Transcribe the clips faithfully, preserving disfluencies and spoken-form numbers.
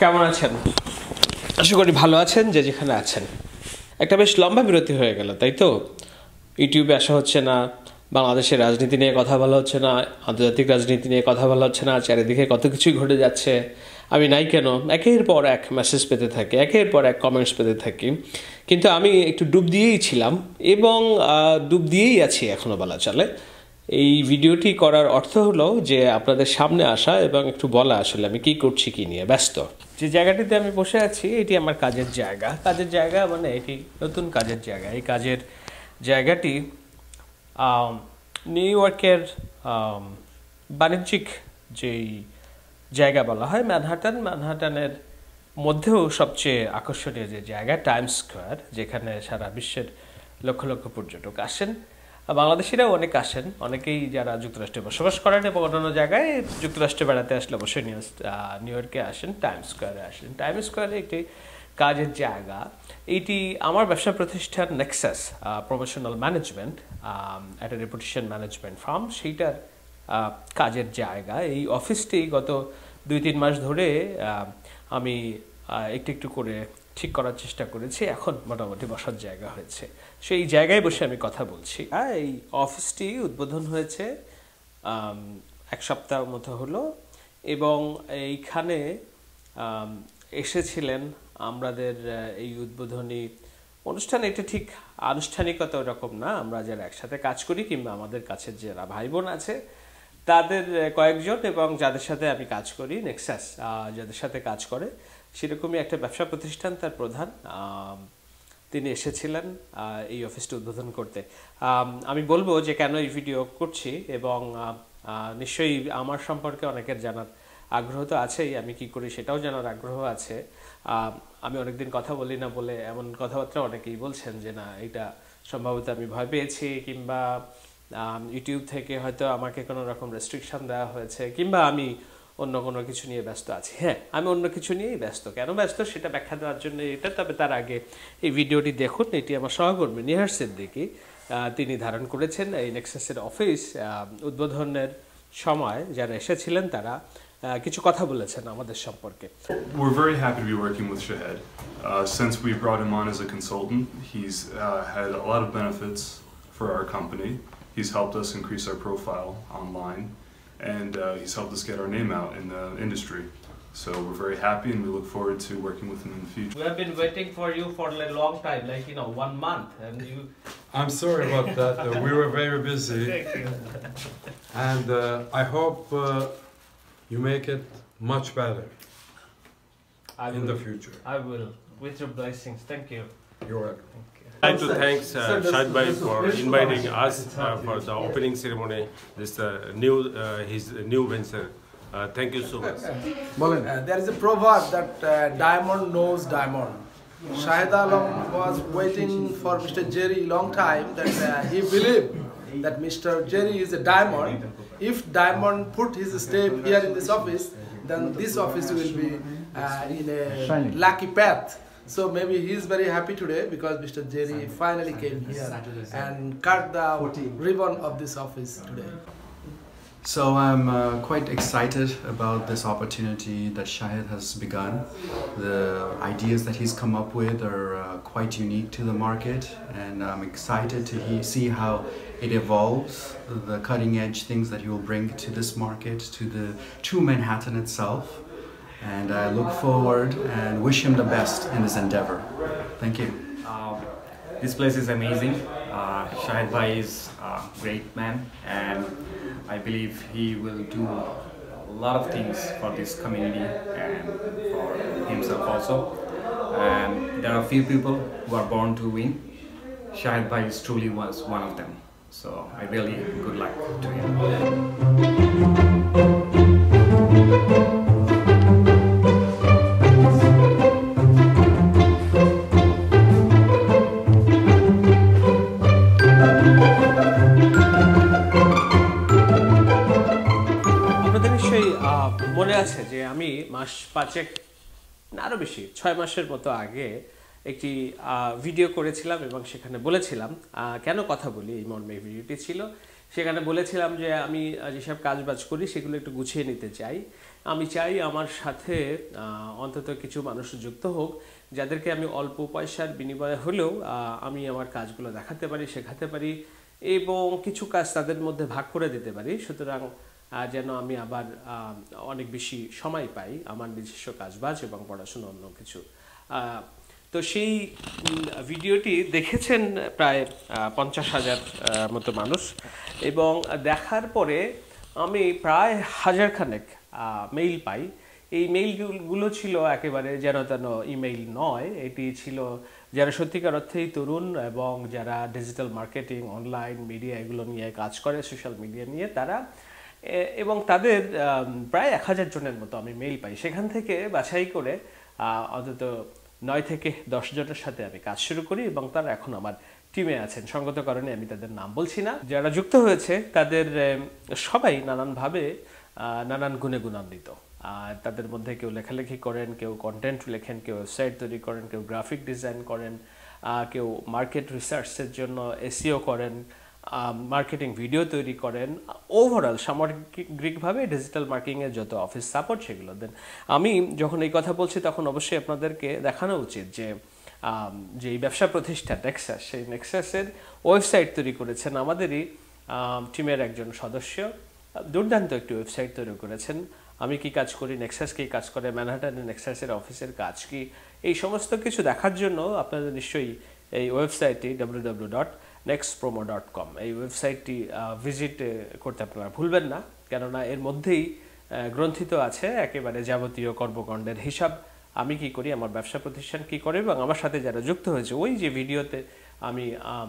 কেমন আছেন? আশা করি ভালো আছেন যে যেখানে আছেন। একটা বেশ লম্বা বিরতি হয়ে গেল, তাই তো? ইউটিউবে আসা হচ্ছে না, বাংলাদেশের রাজনীতি নিয়ে কথা বলা হচ্ছে না, আন্তর্জাতিক রাজনীতি নিয়ে কথা বলা হচ্ছে না, চারিদিকে কত কিছুই ঘটে যাচ্ছে। আমি নাই কেন একের পর এক মেসেজ পেতে থাকি, একের পর এক কমেন্টস পেতে থাকি, কিন্তু আমি একটু ডুব দিয়েই ছিলাম এবং ডুব দিয়েই আছি এখনও বলা চলে। এই ভিডিওটি করার অর্থ হলো যে আপনাদের সামনে আসা এবং একটু বলা আসলে আমি কী করছি, কী নিয়ে ব্যস্ত। যে জায়গাটিতে আমি বসে আছি এটি আমার কাজের জায়গা। কাজের জায়গা মানে এটি নতুন কাজের জায়গা। এই কাজের জায়গাটি নিউ ইয়র্কের বাণিজ্যিক যেই জায়গা বলা হয় ম্যানহাটান, ম্যানহাটানের মধ্যেও সবচেয়ে আকর্ষণীয় যে জায়গা টাইমস স্কোয়ার, যেখানে সারা বিশ্বের লক্ষ লক্ষ পর্যটক আসেন। বাংলাদেশিরাও অনেক আসেন, অনেকেই যারা যুক্তরাষ্ট্রে বসবাস করেন এবং অন্যান্য জায়গায় যুক্তরাষ্ট্রে বেড়াতে আসলে অবশ্যই নিউ নিউ ইয়র্কে আসেন, টাইমস স্কোয়ারে আসেন। টাইমস স্কোয়ারে একটি কাজের জায়গা। এইটি আমার ব্যবসা প্রতিষ্ঠান নেক্সাস প্রফেশনাল ম্যানেজমেন্ট, একটা রেপুটেশন ম্যানেজমেন্ট ফার্ম, সেইটার কাজের জায়গা। এই অফিসটি গত দুই তিন মাস ধরে আমি একটু একটু করে ঠিক করার চেষ্টা করেছি, এখন মোটামুটি বসার জায়গা হয়েছে। সেই জায়গায় বসে আমি কথা বলছি। এই অফিসটি উদ্বোধন হয়েছে এক সপ্তাহ মতো হলো এবং এইখানে এসেছিলেন আমাদের এই উদ্বোধনী অনুষ্ঠান। এটা ঠিক আনুষ্ঠানিকতা ওরকম না, আমরা যারা একসাথে কাজ করি কিংবা আমাদের কাছে যারা ভাই বোন আছে তাদের কয়েকজন এবং যাদের সাথে আমি কাজ করি নেক্সাস যাদের সাথে কাজ করে সেরকমই একটা ব্যবসা প্রতিষ্ঠান, তার প্রধান তিনি এসেছিলেন এই অফিসটি উদ্বোধন করতে। আমি বলবো যে কেন এই ভিডিও করছি এবং নিশ্চয়ই আমার সম্পর্কে অনেকের জানার আগ্রহ তো আছেই, আমি কি করি সেটাও জানার আগ্রহ আছে। আমি অনেকদিন কথা বলি না বলে এমন কথাবার্তা অনেকেই বলছেন যে না এটা সম্ভবত আমি ভয় পেয়েছি কিংবা ইউটিউব থেকে হয়তো আমাকে কোনো রকম রেস্ট্রিকশন দেওয়া হয়েছে কিংবা আমি অন্য কোনো কিছু নিয়ে ব্যস্ত আছি। হ্যাঁ, আমি অন্য কিছু নিয়েই ব্যস্ত। কেন ব্যস্ত সেটা ব্যাখ্যা দেওয়ার জন্য এটা, তবে তার আগে এই ভিডিওটি দেখুন। এটি আমার সহকর্মী নিহার সিদ্দিকী তিনি ধারণ করেছেন। এই নেক্সাসের অফিস উদ্বোধনের সময় যারা এসেছিলেন তারা কিছু কথা বলেছেন আমাদের সম্পর্কে। We're very happy to be working with Shahed. Uh, since we brought him on as a consultant, he's uh, had a lot of benefits for our company. He's helped us increase our profile online, and uh, he's helped us get our name out in the industry. So we're very happy and we look forward to working with him in the future. We have been waiting for you for a long time, like, you know, one month, and you... I'm sorry about that. Uh, we were very busy. Thank you. And uh, I hope uh, you make it much better I in will. the future. I will, with your blessings. Thank you. You're welcome. Thank you. I'd like to thank uh, Shahid Bhai for inviting us uh, for the opening ceremony. This uh, new uh, his new venture. Uh, thank you so much. Uh, there is a proverb that uh, diamond knows diamond. Shahid Alam was waiting for Mister Jerry long time that uh, he believed that Mister Jerry is a diamond. If diamond put his step here in this office, then this office will be uh, in a lucky path. So maybe he is very happy today because Mister Jerry finally came here and cut the ribbon of this office today. So I'm uh, quite excited about this opportunity that Shahid has begun. The ideas that he's come up with are uh, quite unique to the market, and I'm excited to he see how it evolves, the cutting edge things that he will bring to this market, to the to Manhattan itself. And I look forward and wish him the best in this endeavor. Thank you. Uh, this place is amazing. Uh, Shahid Bhai is a great man, and I believe he will do a lot of things for this community and for himself also. And there are few people who are born to win. Shahid Bhai is truly was one of them. So I really good luck to him. মনে আছে যে আমি মাস পাঁচেক না আরও বেশি ছয় মাসের মতো আগে একটি ভিডিও করেছিলাম এবং সেখানে বলেছিলাম কেন কথা বলি এই মর্মে ভিডিওটি ছিল। সেখানে বলেছিলাম যে আমি যেসব কাজবাজ করি সেগুলো একটু গুছিয়ে নিতে চাই। আমি চাই আমার সাথে অন্তত কিছু মানুষ যুক্ত হোক যাদেরকে আমি অল্প পয়সার বিনিময়ে হলেও আমি আমার কাজগুলো দেখাতে পারি, শেখাতে পারি এবং কিছু কাজ তাদের মধ্যে ভাগ করে দিতে পারি, সুতরাং যেন আমি আবার অনেক বেশি সময় পাই আমার নিজস্ব কাজবাজ এবং পড়াশোনা অন্য কিছু। তো সেই ভিডিওটি দেখেছেন প্রায় পঞ্চাশ হাজার মতো মানুষ এবং দেখার পরে আমি প্রায় হাজার খানেক মেইল পাই। এই মেইলগুলো ছিল একেবারে যেন তেন ইমেইল নয়, এটি ছিল যারা সত্যিকার অর্থেই তরুণ এবং যারা ডিজিটাল মার্কেটিং, অনলাইন মিডিয়া এগুলো নিয়ে কাজ করে, সোশ্যাল মিডিয়া নিয়ে তারা, এবং তাদের প্রায় এক হাজার জনের মতো আমি মেইল পাই। সেখান থেকে বাছাই করে অন্তত নয় থেকে দশ জনের সাথে আমি কাজ শুরু করি এবং তারা এখন আমার টিমে আছেন। সঙ্গত কারণে আমি তাদের নাম বলছি না। যারা যুক্ত হয়েছে তাদের সবাই নানানভাবে নানান গুণে গুণান্বিত। তাদের মধ্যে কেউ লেখালেখি করেন, কেউ কন্টেন্ট লেখেন, কেউ ওয়েবসাইট তৈরি করেন, কেউ গ্রাফিক ডিজাইন করেন, কেউ মার্কেট রিসার্চের জন্য এসইও করেন, মার্কেটিং ভিডিও তৈরি করেন। ওভারঅল সামগ্রিকভাবে ডিজিটাল মার্কেটিংয়ের যত অফিস সাপোর্ট সেগুলো দেন। আমি যখন এই কথা বলছি তখন অবশ্যই আপনাদেরকে দেখানো উচিত যে যে এই ব্যবসা প্রতিষ্ঠান নেক্সাস, সেই নেক্সাসের ওয়েবসাইট তৈরি করেছেন আমাদেরই টিমের একজন সদস্য। দুর্দান্ত একটি ওয়েবসাইট তৈরি করেছেন। আমি কি কাজ করি, নেক্সাস কি কাজ করে, ম্যানহাটানে নেক্সাসের অফিসের কাজ কি, এই সমস্ত কিছু দেখার জন্য আপনাদের নিশ্চয়ই এই ওয়েবসাইটটি W W W dot next promo dot com এই ওয়েবসাইটটি ভিজিট করতে আপনারা ভুলবেন না, কেননা এর মধ্যেই গ্রন্থিত আছে একেবারে যাবতীয় কর্মকাণ্ডের হিসাব। আমি কি করি, আমার ব্যবসা প্রতিষ্ঠান কি করে এবং আমার সাথে যারা যুক্ত হয়েছে। ওই যে ভিডিওতে আমি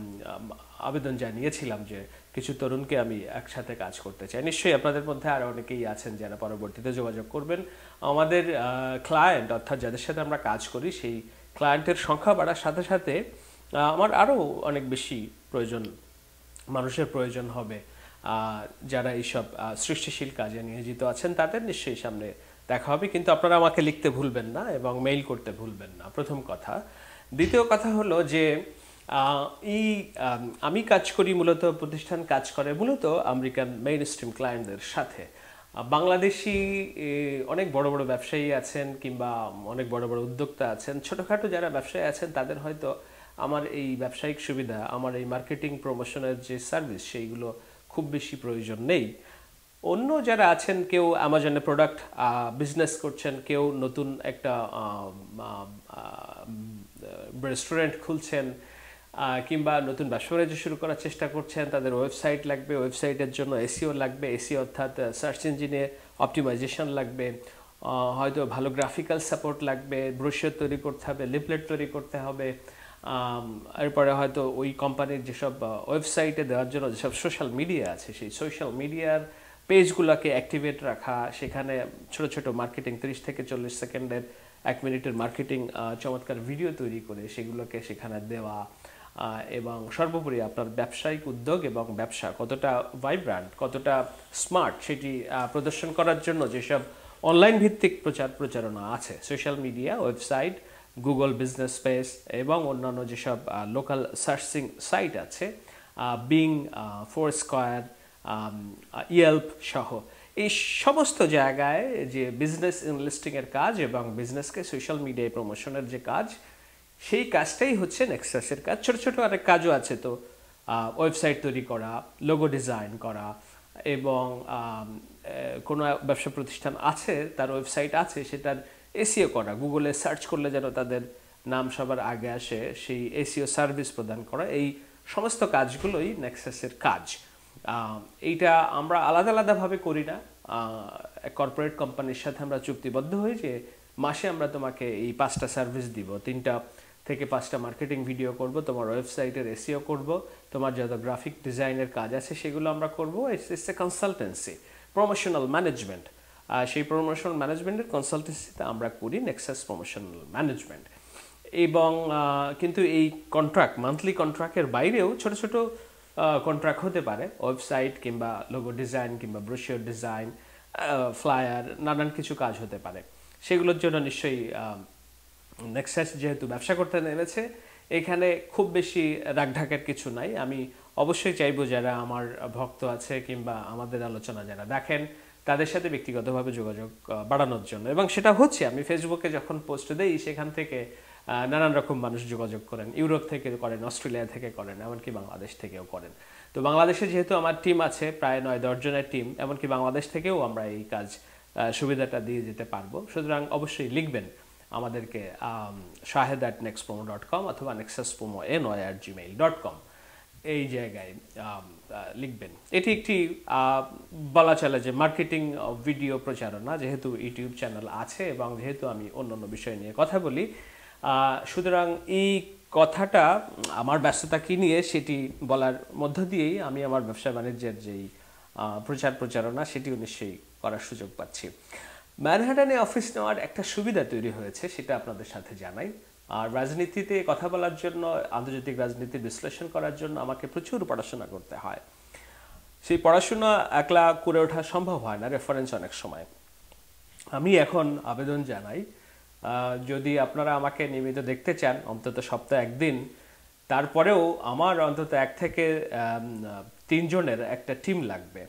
আবেদন জানিয়েছিলাম যে কিছু তরুণকে আমি একসাথে কাজ করতে চাই, নিশ্চয়ই আপনাদের মধ্যে আরও অনেকেই আছেন যারা পরবর্তীতে যোগাযোগ করবেন। আমাদের ক্লায়েন্ট অর্থাৎ যাদের সাথে আমরা কাজ করি সেই ক্লায়েন্টের সংখ্যা বাড়ার সাথে সাথে আমার আরও অনেক বেশি প্রয়োজন, মানুষের প্রয়োজন হবে যারা এইসব সৃষ্টিশীল কাজে নিয়োজিত আছেন। তাদের নিশ্চয়ই সামনে দেখা হবে, কিন্তু আপনারা আমাকে লিখতে ভুলবেন না এবং মেইল করতে ভুলবেন না, প্রথম কথা। দ্বিতীয় কথা হলো যে এই আমি কাজ করি মূলত, প্রতিষ্ঠান কাজ করে মূলত আমেরিকান মেইন স্ট্রিম ক্লায়েন্টদের সাথে। বাংলাদেশি অনেক বড় বড় ব্যবসায়ী আছেন কিংবা অনেক বড় বড় উদ্যোক্তা আছেন, ছোটোখাটো যারা ব্যবসায়ী আছেন তাদের হয়তো আমার এই ব্যবসায়িক সুবিধা, আমার এই মার্কেটিং প্রমোশনের যে সার্ভিস সেইগুলো খুব বেশি প্রয়োজন নেই। অন্য যারা আছেন, কেউ অ্যামাজনে প্রোডাক্ট বিজনেস করছেন, কেউ নতুন একটা রেস্টুরেন্ট খুলছেন কিংবা নতুন ব্যবসা বাণিজ্য শুরু করার চেষ্টা করছেন, তাদের ওয়েবসাইট লাগবে, ওয়েবসাইটের জন্য এসইও লাগবে, এসইও অর্থাৎ সার্চ ইঞ্জিনে অপটিমাইজেশন লাগবে, হয়তো ভালো গ্রাফিক্যাল সাপোর্ট লাগবে, ব্রোশিওর তৈরি করতে হবে, লিফলেট তৈরি করতে হবে, এরপরে হয়তো ওই কোম্পানির যেসব ওয়েবসাইটে দেওয়ার জন্য যেসব সোশ্যাল মিডিয়া আছে সেই সোশ্যাল মিডিয়ার পেজগুলোকে অ্যাক্টিভেট রাখা, সেখানে ছোট ছোট মার্কেটিং তিরিশ থেকে চল্লিশ সেকেন্ডের এক মিনিটের মার্কেটিং চমৎকার ভিডিও তৈরি করে সেগুলোকে সেখানে দেওয়া, এবং সর্বোপরি আপনার ব্যবসায়িক উদ্যোগ এবং ব্যবসা কতটা ভাইব্রান্ট, কতটা স্মার্ট সেটি প্রদর্শন করার জন্য যেসব অনলাইন ভিত্তিক প্রচার প্রচারণা আছে, social media, website, Google business space এবং অন্যান্য যেসব লোকাল সার্চিং সাইট আছে, বিং, ফোরস্কয়ার, ইয়েল্প সহ এই সমস্ত জায়গায় যে বিজনেস ইনলিস্টিংয়ের কাজ এবং বিজনেসকে সোশ্যাল মিডিয়ায় প্রমোশনের যে কাজ, সেই কাজটাই হচ্ছে নেক্সাসের কাজ। ছোটো ছোটো অনেক কাজও আছে, তো ওয়েবসাইট তৈরি করা, লোগো ডিজাইন করা, এবং কোনো ব্যবসা প্রতিষ্ঠান আছে তার ওয়েবসাইট আছে সেটার এসইও করা, গুগলে সার্চ করলে যেন তাদের নাম সবার আগে আসে সেই এসইও সার্ভিস প্রদান করা, এই সমস্ত কাজগুলোই নেক্সাসের কাজ। এইটা আমরা আলাদা আলাদাভাবে করি না। কর্পোরেট কোম্পানির সাথে আমরা চুক্তিবদ্ধ হই যে মাসে আমরা তোমাকে এই পাঁচটা সার্ভিস দিব, তিনটা থেকে পাঁচটা মার্কেটিং ভিডিও করব, তোমার ওয়েবসাইটের এসইও করব, তোমার যত গ্রাফিক ডিজাইনের কাজ আছে সেগুলো আমরা করব। It's a consultancy, promotional management. সেই প্রমোশনাল ম্যানেজমেন্টের কনসালটেন্সিতে আমরা করি নেক্সাস প্রমোশনাল ম্যানেজমেন্ট। এবং কিন্তু এই কন্ট্রাক্ট, মান্থলি কন্ট্রাক্টের বাইরেও ছোট ছোট কন্ট্রাক্ট হতে পারে, ওয়েবসাইট কিংবা লোগো ডিজাইন কিংবা ব্রোশিওর ডিজাইন, ফ্লায়ার, নানান কিছু কাজ হতে পারে। সেগুলোর জন্য নিশ্চয়ই নেক্সাস যেহেতু ব্যবসা করতে নেমেছে, এখানে খুব বেশি রাগঢাকের কিছু নাই। আমি অবশ্যই চাইবো যারা আমার ভক্ত আছে কিংবা আমাদের আলোচনা যারা দেখেন তাদের সাথে ব্যক্তিগতভাবে যোগাযোগ বাড়ানোর জন্য, এবং সেটা হচ্ছে আমি ফেসবুকে যখন পোস্ট দেই সেখান থেকে নানান রকম মানুষ যোগাযোগ করেন, ইউরোপ থেকে করেন, অস্ট্রেলিয়া থেকে করেন, এমনকি বাংলাদেশ থেকেও করেন। তো বাংলাদেশে যেহেতু আমার টিম আছে প্রায় নয় দশ জনের টিম, এমনকি বাংলাদেশ থেকেও আমরা এই কাজ সুবিধাটা দিয়ে যেতে পারবো। সুতরাং অবশ্যই লিখবেন আমাদেরকে Shahed at next promo dot com অথবা nexus promo N Y at Gmail dot com এই জায়গায় লিখবেন। এটি একটি বলা চলে যে মার্কেটিং ভিডিও প্রচারণা, যেহেতু ইউটিউব চ্যানেল আছে এবং যেহেতু আমি অন্যান্য বিষয় নিয়ে কথা বলি, সুতরাং এই কথাটা আমার ব্যস্ততা কী নিয়ে সেটি বলার মধ্য দিয়েই আমি আমার ব্যবসা বাণিজ্যের যেই প্রচার প্রচারণা সেটিও নিশ্চয়ই করার সুযোগ পাচ্ছি। ম্যানহাটনে অফিস নেওয়ার একটা সুবিধা তৈরি হয়েছে, সেটা আপনাদের সাথে জানাই। আর রাজনীতিতে কথা বলার জন্য, আন্তর্জাতিক রাজনীতির বিশ্লেষণ করার জন্য আমাকে প্রচুর পড়াশোনা করতে হয়। সেই পড়াশোনা একলা করে ওঠা সম্ভব হয় না, রেফারেন্স অনেক সময়। আমি এখন আবেদন জানাই, যদি আপনারা আমাকে নিয়মিত দেখতে চান অন্তত সপ্তাহে একদিন, তারপরেও আমার অন্তত এক থেকে তিনজনের একটা টিম লাগবে,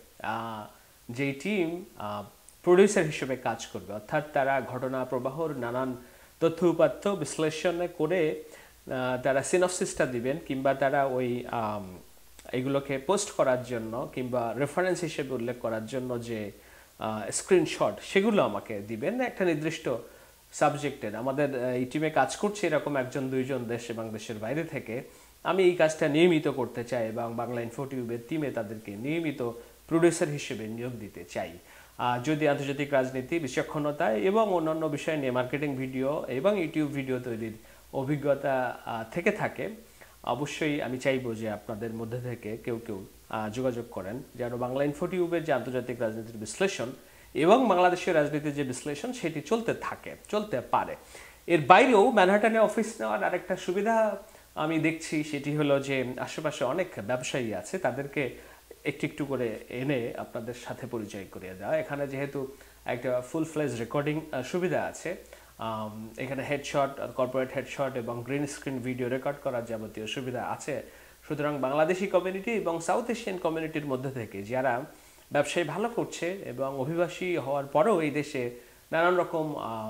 যেই টিম প্রডিউসার হিসেবে কাজ করবে। অর্থাৎ তারা ঘটনা প্রবাহর নানান তথ্য উপাত্ত বিশ্লেষণ করে তারা সিনপসিসটা দিবেন, কিংবা তারা ওই এগুলোকে পোস্ট করার জন্য কিংবা রেফারেন্স হিসেবে উল্লেখ করার জন্য যে স্ক্রিনশট সেগুলো আমাকে দিবেন একটা নির্দিষ্ট সাবজেক্টের। আমাদের এই টিমে কাজ করছে এরকম একজন দুইজন দেশ এবং দেশের বাইরে থেকে। আমি এই কাজটা নিয়মিত করতে চাই এবং বাংলা ইনফোটিউবের টিমে তাদেরকে নিয়মিত প্রডিউসার হিসেবে নিয়োগ দিতে চাই। যদি আন্তর্জাতিক রাজনীতি, বিচক্ষণতা এবং অন্যান্য বিষয় নিয়ে মার্কেটিং ভিডিও এবং ইউটিউব ভিডিও তৈরির অভিজ্ঞতা থেকে থাকে, অবশ্যই আমি চাইবো যে আপনাদের মধ্যে থেকে কেউ কেউ যোগাযোগ করেন, যেন বাংলা ইনফোটিউবের যে আন্তর্জাতিক রাজনীতির বিশ্লেষণ এবং বাংলাদেশের রাজনীতির যে বিশ্লেষণ সেটি চলতে থাকে, চলতে পারে। এর বাইরেও ম্যানহাটনে অফিস নেওয়ার আরেকটা সুবিধা আমি দেখছি, সেটি হলো যে আশেপাশে অনেক ব্যবসায়ী আছে, তাদেরকে একটু একটু করে এনে আপনাদের সাথে পরিচয় করিয়ে দেওয়া। এখানে যেহেতু একটা ফুল ফ্লেজ রেকর্ডিং সুবিধা আছে, এখানে হেডশট, কর্পোরেট হেডশট এবং গ্রিন স্ক্রিন ভিডিও রেকর্ড করার যাবতীয় সুবিধা আছে। সুতরাং বাংলাদেশি কমিউনিটি এবং সাউথ এশিয়ান কমিউনিটির মধ্যে থেকে যারা ব্যবসায় ভালো করছে এবং অভিবাসী হওয়ার পরেও এই দেশে নানান রকম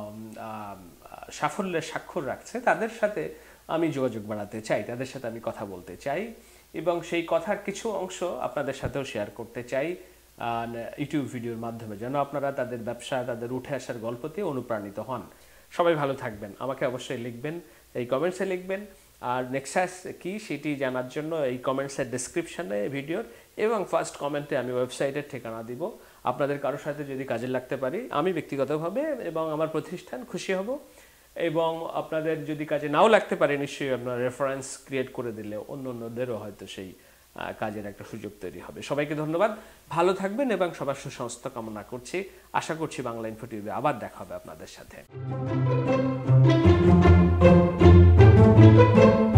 সাফল্যের স্বাক্ষর রাখছে, তাদের সাথে আমি যোগাযোগ বাড়াতে চাই, তাদের সাথে আমি কথা বলতে চাই এবং সেই কথার কিছু অংশ আপনাদের সাথেও শেয়ার করতে চাই ইউটিউব ভিডিওর মাধ্যমে, যেন আপনারা তাদের ব্যবসা, তাদের উঠে আসার গল্পতে অনুপ্রাণিত হন। সবাই ভালো থাকবেন। আমাকে অবশ্যই লিখবেন, এই কমেন্টসে লিখবেন। আর নেক্সাস কি সেটি জানার জন্য এই কমেন্টসের ডেসক্রিপশানে ভিডিওর এবং ফার্স্ট কমেন্টে আমি ওয়েবসাইটের ঠিকানা দিব। আপনাদের কারোর সাথে যদি কাজে লাগতে পারি আমি ব্যক্তিগতভাবে এবং আমার প্রতিষ্ঠান খুশি হব, এবং আপনাদের যদি কাজে নাও লাগতে পারে নিশ্চয়ই আপনার রেফারেন্স ক্রিয়েট করে দিলে অন্য অন্যদেরও হয়তো সেই কাজের একটা সুযোগ তৈরি হবে। সবাইকে ধন্যবাদ, ভালো থাকবেন এবং সবার সুস্বাস্থ্য কামনা করছি। আশা করছি বাংলা ইনফোটিউবে আবার দেখা হবে আপনাদের সাথে।